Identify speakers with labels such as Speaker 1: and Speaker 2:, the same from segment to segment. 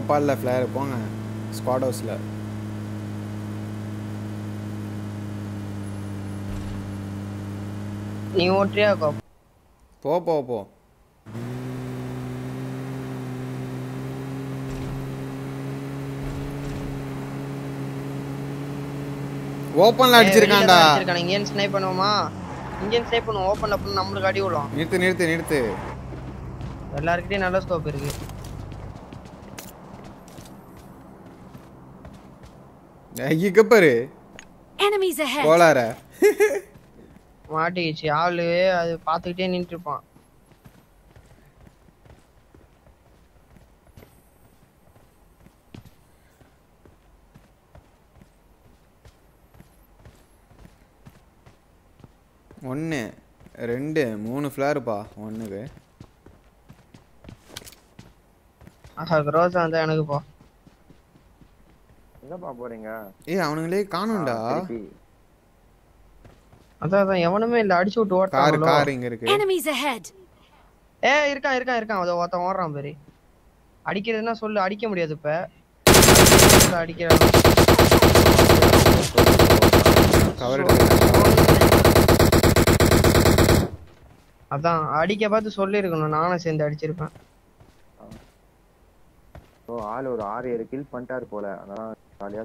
Speaker 1: கோபால்ல flyer போங்க squad ஹவுஸ்ல.
Speaker 2: நீ ஓட்றியா கோப்?
Speaker 1: போ போ போ. ஓபன்ல அடிச்சிருக்கான்டா.
Speaker 2: அடிச்சிருக்கான். இங்கேன் ஸ்னைப் பண்ணுவோமா? இங்கேன் ஸ்னைப் பண்ணுவோம். ஓபன்ல பண்ண நம்மளுக்கு அடி விழும்.
Speaker 1: நிறுத்து நிறுத்து நிறுத்து.
Speaker 2: எல்லார்கிட்டயும் நல்ல ஸ்கோப் இருக்கு.
Speaker 1: இங்க பாரு.
Speaker 3: Enemies ahead.
Speaker 1: கோளார.
Speaker 2: மாட்டிச்சு ஆளு அது பாத்துக்கிட்டே நின்னுட்டு இருப்பான்.
Speaker 1: ஒன்று 2 3 ஃப்ளாருப்பா ஒன்றுக்கு.
Speaker 2: ஆஹா ரோஸ் வந்தா எனக்கு போ.
Speaker 4: எங்கப்பா போறீங்க?
Speaker 1: அவனுங்களே காணும்டா.
Speaker 2: அதான் எவனுமே இல்ல. அடிச்சு விட்டு ஓட்டான்.
Speaker 1: கார் இங்க இருக்கு.
Speaker 3: Enemies ahead.
Speaker 2: இருக்கான் அத ஒருத்தன் ஓடுறான் பாரு. அடிக்கிறதுனா சொல்லு. அடிக்க முடியாது இப்ப. அடிக்கிறான்.
Speaker 1: கவர் எடுத்து.
Speaker 2: அதான் அடிக்க பார்த்து சொல்லி இருக்கணும். நானும் சேர்ந்து அடிச்சிருப்பேன்.
Speaker 4: ஓ ஆள் ஒரு 6-7 கில் பண்ணிட்டாரு போல. அதான் ஜாலியா.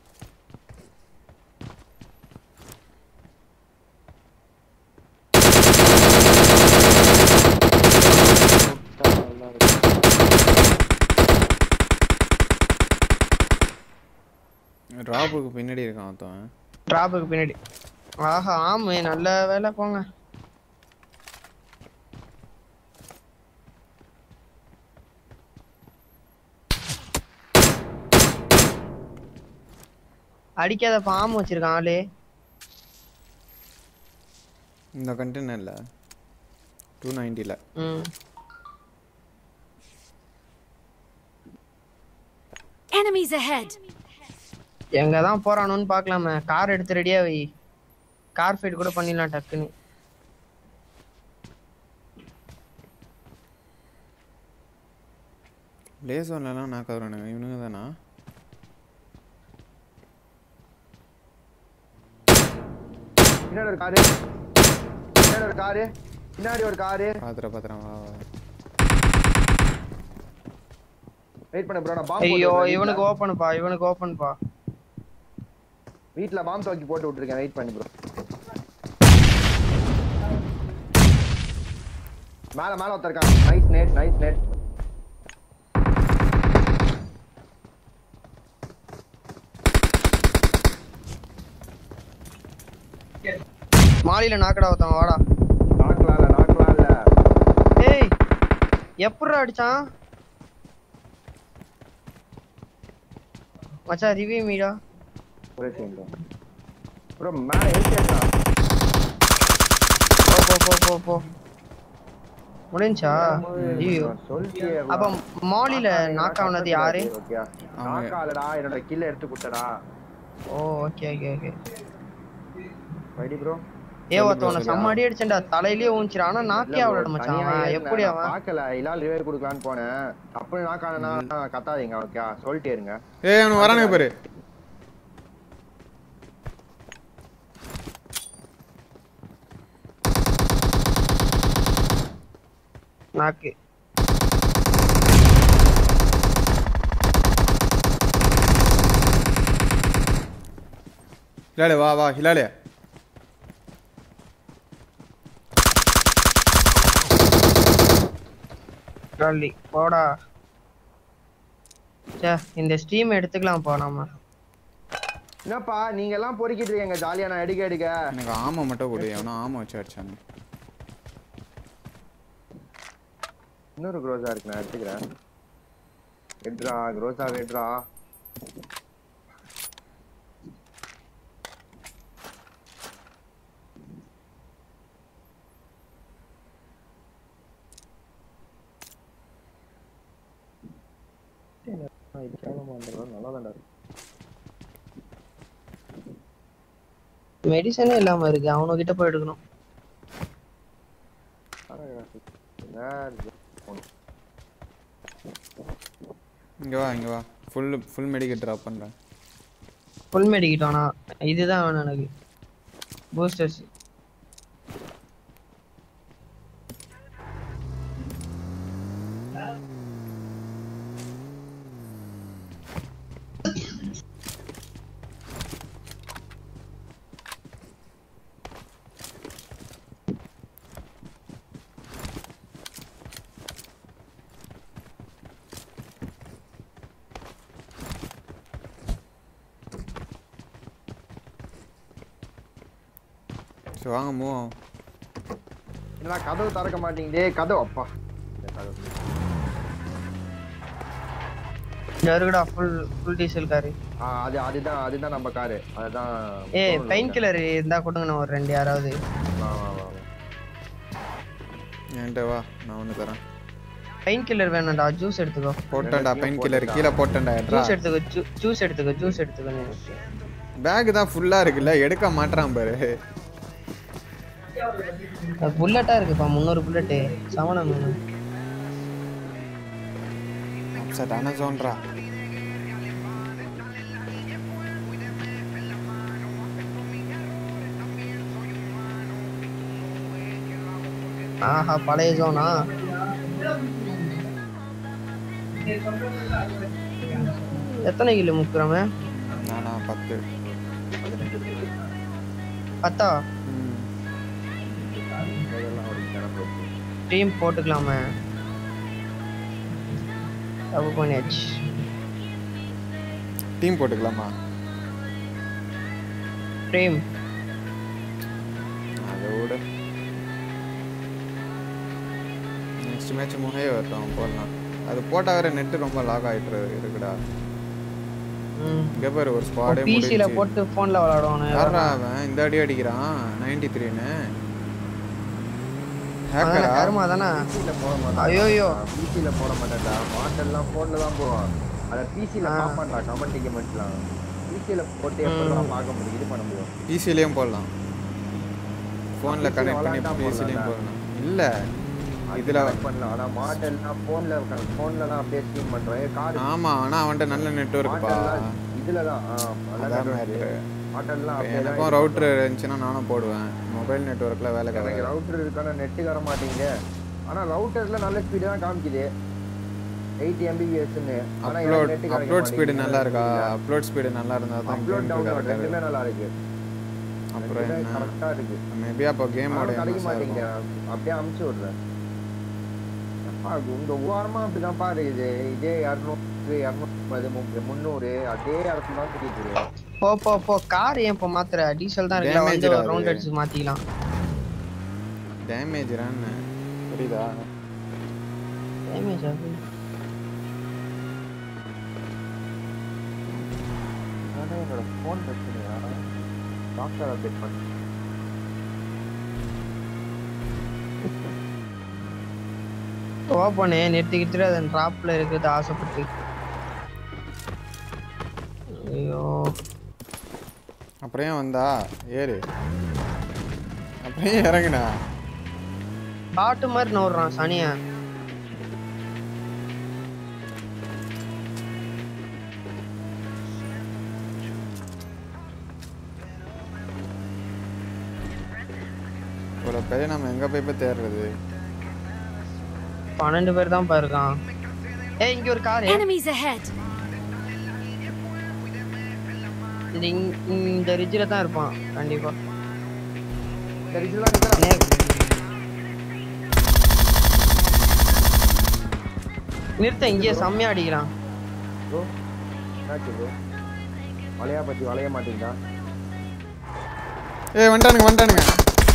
Speaker 1: டிராப்புக்கு பின்னாடி இருக்கான் அவன்.
Speaker 2: டிராப்புக்கு பின்னாடி. ஆஹா ஆமே நல்ல வேலை போங்க. அடிக்காத பாம்பு வச்சிருக்கான் ஆளு.
Speaker 1: இந்த கண்டெய்னர்ல 290ல.
Speaker 3: Enemies ahead.
Speaker 2: எங்க தான் போறானுன்னு பார்க்கலாமே. கார் எடுத்து ரெடியா வை. கார் ஃபைட் கூட பண்ணிடலாம் டக்குன்னு.
Speaker 1: லேசர்லாம் நான் கவறானுங்க. இவனுங்க தானா?
Speaker 4: பின்னாடி ஒரு காரு. பின்னாடி ஒரு காரு.
Speaker 1: பாத்துறேன் வா.
Speaker 4: வெயிட் பண்ணு ப்ரோ. நான் பாம்பு.
Speaker 2: ஐயோ இவனுக்கு ஓபன் பா.
Speaker 4: வீட்ல பாம்பு தூக்கி போட்டு விட்டுருக்கேன். வெயிட் பண்ணு ப்ரோ. மேல ஒருத்தர்க்கான். Nice net.
Speaker 2: மாலில நாக்கடா ஒருத்தன் வாடா.
Speaker 4: நாக்கலாம் இல்ல.
Speaker 2: ஏய் எப்பறா அடிச்சான்? மச்சான் ரிவ்யூ மீடா.
Speaker 4: ஒரே செகண்ட் ப்ரோ. மேல ஏறிட்டா.
Speaker 2: போ. முடிஞ்சா? ஐயோ
Speaker 4: சொல்லிட்டே.
Speaker 2: அப்ப மாலில நாக் ஆனது யாரு?
Speaker 4: ஓகே. நாக்காலடா என்னோட கில்ல எடுத்து குட்டடா.
Speaker 2: ஓ ஓகே.
Speaker 4: வைடி ப்ரோ.
Speaker 2: ஒருத்தவன செம்ம அடி அடிச்சேன்டா. தலையிலேயே ஊஞ்சிரான். ஆனா நாக்கே அவளோட மச்சான். எப்படி அவன்
Speaker 4: பார்க்கல. இலால் ரிவைவ் கொடுக்கலான்னு போனேன். அப்படி நாக்கானா கத்தாதீங்க. ஓகே சொல்லிட்டே இருங்க.
Speaker 1: அவன் வரானே பாரு.
Speaker 2: நாக்கு
Speaker 1: ஹிலாலே வா ஹிலாலே.
Speaker 2: போடா. இந்த ஸ்டீம் எடுத்துக்கலாம் போ. நாம
Speaker 4: என்னப்பா நீங்க எல்லாம் பொறுக்கிட்டு இருக்கீங்க ஜாலியா. நான் எடுக்க
Speaker 1: எனக்கு ஆமா மட்டும் கொடு. அவனா ஆமா வச்சு அடிச்சானே.
Speaker 4: இன்னொரு க்ரோஸா இருக்கு. நான் எடுத்துக்கிறேன். எடுறா க்ரோஸா எடுறா.
Speaker 2: மெடிசனே இல்லாம இருக்கு. அவன கிட்ட போய் எடுக்கணும்.
Speaker 1: இங்க வா ஃபுல் மெடிக்கெட் டிராப் பண்றேன்.
Speaker 2: ஃபுல் மெடிக்கிட் வேணா, இதுதான் வேணும் எனக்கு. பூஸ்டர்ஸ்
Speaker 1: சரி வாங்க மூவ்.
Speaker 4: என்ன கதவு திறக்க மாட்டீங்களே? கதவு அப்பா.
Speaker 2: இருக்குடா ஃபுல் டீசல் காரு.
Speaker 4: அதுதான் நம்ம காரு. அதுதான்.
Speaker 2: ஏய் பெயின் கில்லர் இருந்தா கொடுங்க ஒரு 2 யாராவது.
Speaker 4: வா.
Speaker 1: என்கிட்ட வா, நான் ஒன்று தரேன்.
Speaker 2: பெயின் கில்லர் வேணும்டா, ஜூஸ் எடுத்துக்கோ.
Speaker 1: போட்டேன்டா பெயின் கில்லர் கீழே போட்டேன்டா.
Speaker 2: ஜூஸ் எடுத்துக்கோ, ஜூஸ் எடுத்துக்கோ.
Speaker 1: பேக் தான் ஃபுல்லாக இருக்குல்ல, எடுக்க மாட்டேறான் பாரு.
Speaker 2: புல்லட்டா இருக்குப்பா, 300 புல்லட்டு. சவனம் வேணும்.
Speaker 1: அப்செட் ஆன ஜோன்ரா.
Speaker 2: ஆஹா பழைய ஜோனா. எத்தனை கிலோ முக்குறமே?
Speaker 1: நானா 10.
Speaker 2: 10 டீம் போட்டுக்கலாமே. தப்பு பண்ணியாச்சு.
Speaker 1: டீம் போட்டுக்கலாமா?
Speaker 2: டீம்
Speaker 1: அதோட நெக்ஸ்ட் மேட்ச் முகையே வரட்டும் போடலாம். அது போட்டால் வேற நெட்டு ரொம்ப லாக் ஆகிட்டு இருக்குடா. இங்கே பாரு ஒரு ஸ்குவாடே
Speaker 2: பிசில போட்டு ஃபோன்ல விளையாடுவானே.
Speaker 1: யாரா அவன் இந்த அடி அடிக்கிறான் 93ன்னு? ஹேக்கரா?
Speaker 2: கர்மா தானே.
Speaker 4: பிசில போட மாட்டான்.
Speaker 2: ஐயோ
Speaker 4: பிசில போட மாட்டேன்டா. மாட்டெல்லாம் ஃபோன்ல தான் போவான். அத பிசில பாப்பான்டா கமெண்ட் கமெண்ட்லாம். பிசில போட்டு எப்பறம் பார்க்க முடியும், இது பண்ண முடியும்.
Speaker 1: பிசிலயும் போடலாம். ஃபோன்ல கனெக்ட் பண்ணி பிசிலயும் போடலாம். இல்ல இதுல
Speaker 4: பண்ணலாம். ஆனா மாட்டெல்லாம் ஃபோன்ல தான் அப்படியே ஸ்ட்ரீம் பண்றேன். கார்டு
Speaker 1: ஆமா, ஆனா அவன்ட நல்ல நெட்வொர்க் பா.
Speaker 4: இதுல தான் நல்ல
Speaker 1: நெட்வொர்க்.
Speaker 4: மாட்டெல்லாம் அப்படியே
Speaker 1: எனக்கும் ரவுட்டர் இருந்துச்சுன்னா நானும் போடுவேன். மொபைல் நெட்வொர்க்ல வேலை
Speaker 4: எனக்கு
Speaker 1: கிடையாது.
Speaker 4: ரவுட்டர் இருக்கான நெட் வர மாட்டேங்குது. ஆனா ரவுட்டர்ல நல்ல ஸ்பீடு தான் காமிக்குது, 80 mbps ன்னு. ஆனா
Speaker 1: அப்லோட் ஸ்பீடு நல்லா இருக்கா? அப்லோட் ஸ்பீடு நல்லா இருந்தா தான்
Speaker 4: அப்லோட் டவுன்லோட் ரெண்டுமே நல்லா இருக்கு.
Speaker 1: அப்புறம் என்ன
Speaker 4: கரெக்ட்டா இருக்கு.
Speaker 1: மேபி அப்ப கேமோட
Speaker 4: கிடைக்க மாட்டேங்குது. அப்படியே அமுச்சு விடுறேன். அப்பா இந்த வாரமா அப்படிதான் பாரு. இதே 200 300 அதே இடத்துல தான் தெரியுது.
Speaker 2: போ கார் ஏன் இப்ப மாத்துற? டீசல் தான் இருக்குல, வந்து ஒரு ரவுண்ட் அடிச்சு மாத்திக்கலாம்.
Speaker 1: டேமேஜ் ரன் புரியுதா?
Speaker 2: டேமேஜ் ஆகுது.
Speaker 4: என்னோட ஃபோன் பிரச்சனையா? டாக்டர் அப்டேட் பண்ணு.
Speaker 2: ஓப்பனே நிறுத்திக்கிட்டு அது டிராப்ல இருக்குது ஆசைப்பட்டு. ஐயோ
Speaker 1: அப்புறம் ஏன் வந்தா? ஏறு. அப்புறம் ஏன் இறங்குனா?
Speaker 2: பாட்டு மாதிரி நோடுறான் சனியா.
Speaker 1: இவ்வளோ பெரிய நம்ம எங்க போய் தேடுறது?
Speaker 2: 12 பேர் தான் பாருக்கான். ஏய் இங்க ஒரு கார்.
Speaker 3: Enemies ahead.
Speaker 2: இந்த ரிட்ஜ்ல தான் இருப்பான் கண்டிப்பா.
Speaker 4: இந்த ரிட்ஜ்ல தான் நிக்கறான்.
Speaker 2: நிறுத்த, இங்கே செம்மையா அடிக்கிறான்.
Speaker 4: ப்ரோ என்னாச்சு ப்ரோ? வளையா பத்தி வளைய மாட்டீங்களா?
Speaker 1: ஏய் வந்துட்டானுங்க.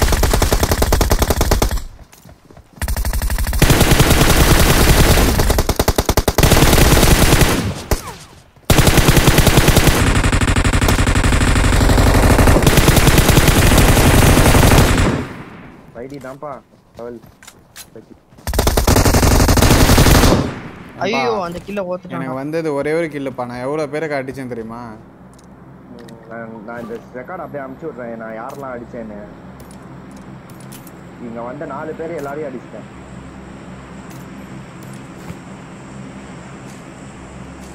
Speaker 4: ஐடி தான்ப்பா லெவல்.
Speaker 2: ஐயோ அந்த கில்ல ஓத்துட்டான்.
Speaker 1: எனக்கு வந்தது ஒரே ஒரு கில்லுப்பா. நான் எவ்வளவு பேருக்கு அடிச்சேன் தெரியுமா?
Speaker 4: நான் இந்த ரெக்கார்ட் அப்படியே அமுச்சு விட்றேன் நான் யாரெல்லாம் அடிச்சேன்னு. இங்க வந்த 4 பேர் எல்லாரையும் அடிச்சிட்டேன்.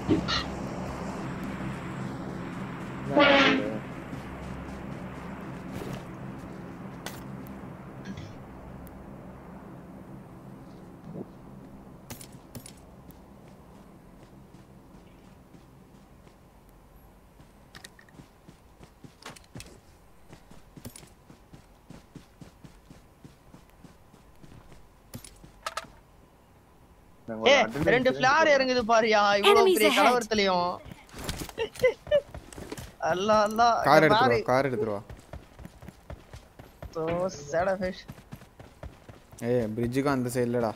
Speaker 2: ரெண்டு ஃபிளார் இறங்குது பாரியா இவ்வளவு பெரிய கலவரத்துலயும். அல்லாஹ் அல்லாஹ்
Speaker 1: கார் எடுத்துரு வா.
Speaker 2: So sad fish.
Speaker 1: ஏய் பிரிட்ஜுக்கு அந்த சைடுலடா.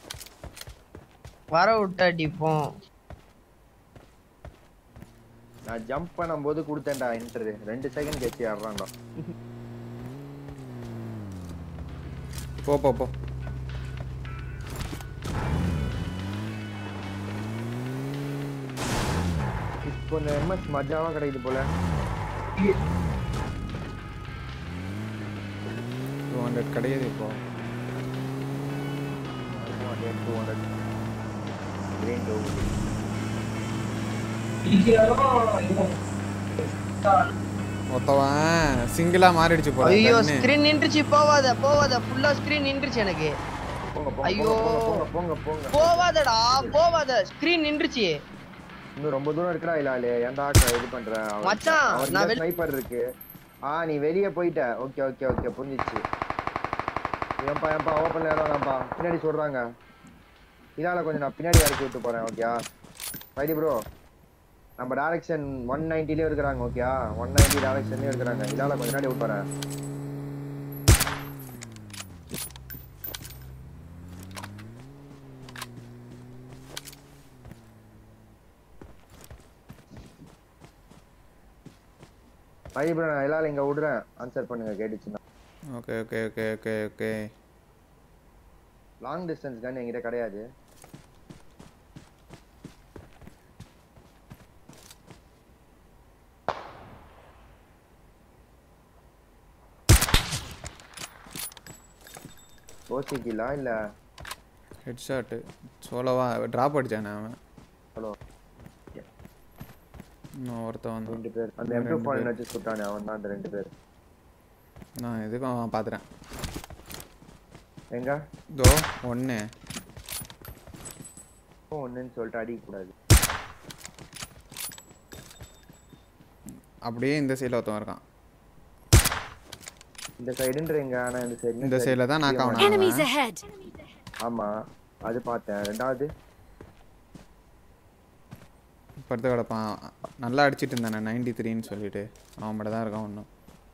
Speaker 2: வர விட்டு அடிப்போம்.
Speaker 4: நான் ஜம்ப் பண்ணும்போது கொடுத்தேன்டா என்டர் 2 செகண்ட் கழிச்சு ஆடுறான்டா.
Speaker 1: போ போ போ.
Speaker 4: கொஞ்சம் எம்எஸ் மஜாவா கிடைக்குது போல.
Speaker 1: 200 கிடையாது இப்போ.
Speaker 4: 200 கிரீன் டோ.
Speaker 1: மொத்தவன் சிங்கிளா மாறிடுச்சு போல.
Speaker 2: ஐயோ ஸ்கிரீன் நின்றுச்சு. போவாத போவாத ஃபுல்லா ஸ்கிரீன் நின்றுச்சு எனக்கு. ஐயோ
Speaker 4: போங்க போங்க
Speaker 2: போவாதடா போவாத ஸ்கிரீன் நின்றுச்சு.
Speaker 4: இன்னும் ரொம்ப தூரம் இருக்கடா இலாலே. ஏன்டா இது பண்ற
Speaker 2: மச்சான்? நான்
Speaker 4: ஸ்னைப்பர் இருக்கு. நீ வெளிய போயிட்ட. ஓகே ஓகே ஓகே புரிஞ்சிச்சு. ஏம்பா ஓபன்ல ஏறானப்பா. பின்னாடி சொல்றாங்க. இலால கொஞ்சம் நான் பின்னாடி இறக்கி விட்டு போறேன். ஓகேயா ஃபைடி ப்ரோ? நம்ம டைரக்ஷன் 190 ல இருக்காங்க. ஓகேயா 190 டைரக்ஷன்லயே இருக்காங்க. இலால கொஞ்சம் பின்னாடி விட்டு போறேன். ஃபைடி ப்ரோ நான் இலால இங்க விடுறேன். ஆன்சர் பண்ணுங்க கேட்டுச்சுனா.
Speaker 1: Okay okay okay okay okay.
Speaker 4: Long distance gun என்கிட்ட கிடையாது. ஓசிக்கிலா இல்ல
Speaker 1: ஹெட்ஷாட் சோலோவா டிராப் அடிச்சானே அவன்.
Speaker 4: ஹலோ
Speaker 1: நான் ஒருத்தன் வந்து
Speaker 4: 2 பேர் அந்த M2 வச்சு சுட்டானே அவன் தான். அந்த 2 பேர்
Speaker 1: நான் எதுக்கும் அவன் பாத்துறேன்.
Speaker 4: எங்க
Speaker 1: தோ ஒண்ணு
Speaker 4: ஒண்ணுன்னு சொல்லிட்டு அடிக்க கூடாது.
Speaker 1: அப்படியே இந்த சைடுல ஒருத்தன் இருக்கான்.
Speaker 4: இந்த சைடுன்றீங்க. ஆனா இந்த
Speaker 1: சைடுல தான் நான் காணோம்.
Speaker 3: Enemies ahead.
Speaker 4: ஆமா அது பார்த்தேன். ரெண்டாவது
Speaker 1: படுத்து கிடப்பான். நல்லா அடிச்சிட்டு இருந்தானே 93ன்னு சொல்லிட்டு அவன் மட்டும் தான் இருக்கான் ஒன்றும்.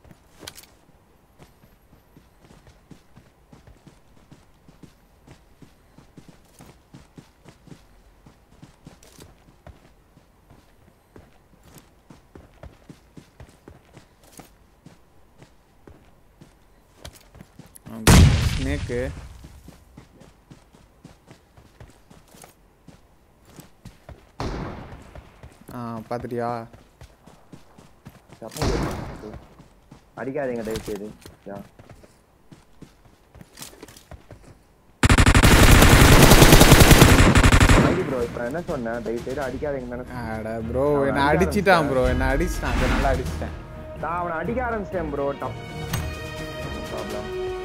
Speaker 1: ஸ்னேக்கு பார்த்துட்டியா?
Speaker 4: அடிக்காதீங்க தயவு செய்து. ப்ரோ இப்போ என்ன சொன்னேன்? தயவு செய்து அடிக்காதீங்க.
Speaker 1: அட ப்ரோ என்ன அடிச்சிட்டான் ப்ரோ. என்ன அடிச்சிட்டான். நல்லா அடிச்சிட்டேன்.
Speaker 4: நான் அவனை அடிக்க ஆரம்பிச்சிட்டேன் ப்ரோ. ப்ராப்ளம்